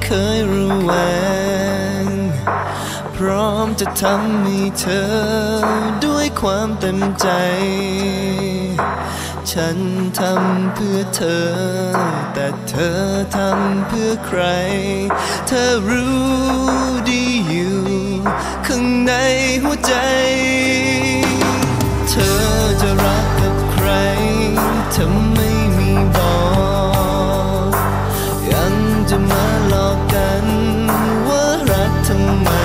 เคยระแวงพร้อมจะทำให้เธอด้วยความเต็มใจฉันทำเพื่อเธอแต่เธอทำเพื่อใครเธอรู้ดีอยู่ข้างในหัวใจเธอจะรักกับใครเธอไม่มีบอกยังจะมาหลอกกันว่ารักทำไม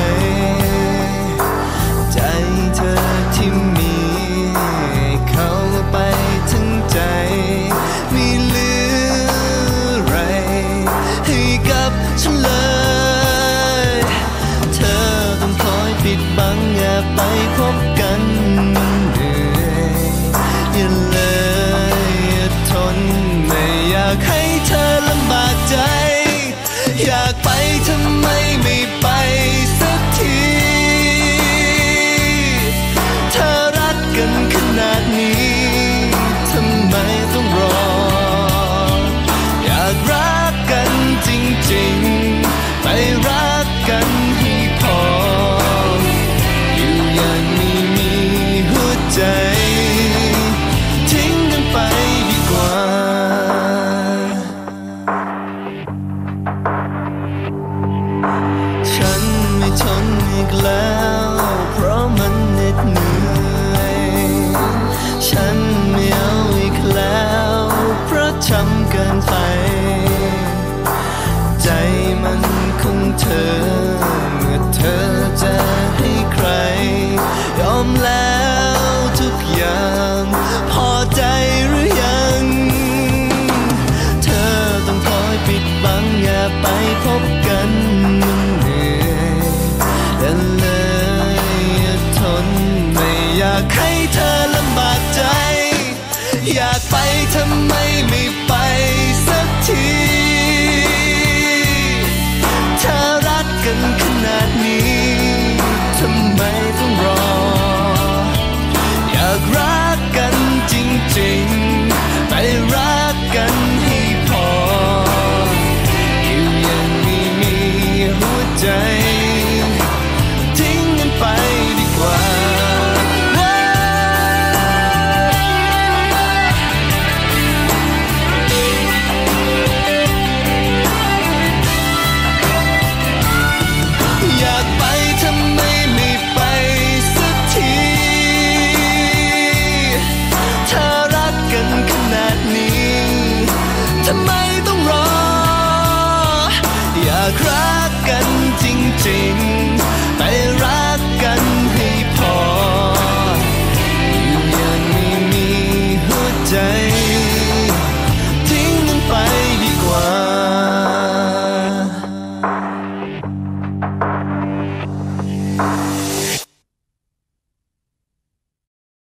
ใจเธอที่มีเข้าไปทั้งใจไม่เหลืออะไรให้กับฉันเลยเธอต้องคอยปิดบังแอบไปพบกันเหนื่อยอย่าเลยอย่าทนไม่อยากให้เธอลำบากใจอยากไปทำไมไม่ไปสักทีเธอรักกันขนาดนี้